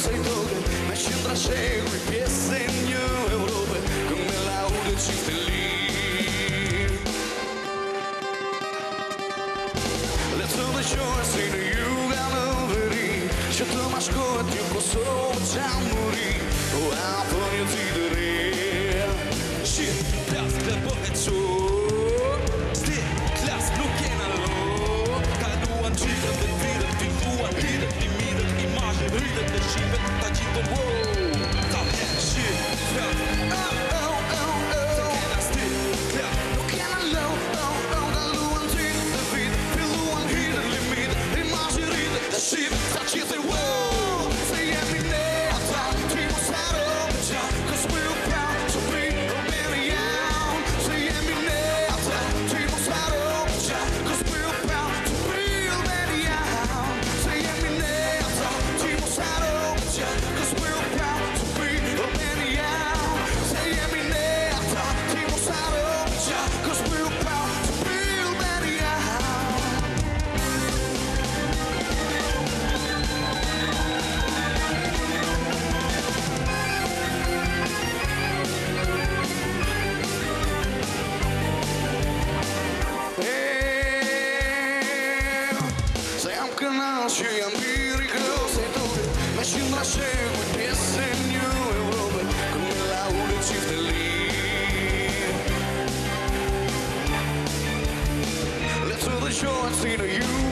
sei toche, ma c'entra segui piesegno Europa, come laude ci lì. Let's do the show, I see the you got over it. C'è tu ma ascolti un po' solo già morì, oh ah, poi io ti direi. Shit, das der Bucket so. Still, class, look in a low. Kan du an tiden, det tiden, till du an tiden, i miden, i margen, höjden, det skivet, ta givet, wow. Ta här, shit, class, oh, oh, oh, oh. Så kan jag still, class, look in a low, oh, oh. Kan du an tiden, det tiden, till du an tiden, i miden, i margen, höjden, det skivet, ta givet, wow. Säg mig ner, att han tvingas här upp, ja, 'cause we're proud to be Romanian. Säg mig ner, att han tvingas här upp, ja, 'cause we're proud to be Romanian. Säg mig ner, att han tvingas här upp, ja, 'cause we're proud to be Romanian. Säg mig ner, att han tvingas här upp, ja, 'cause we're proud to be Romanian. Sei un canal și empirică, sei toate, ma și la segui piesegno Europa, come laude ci lì. Let's do the show and see the you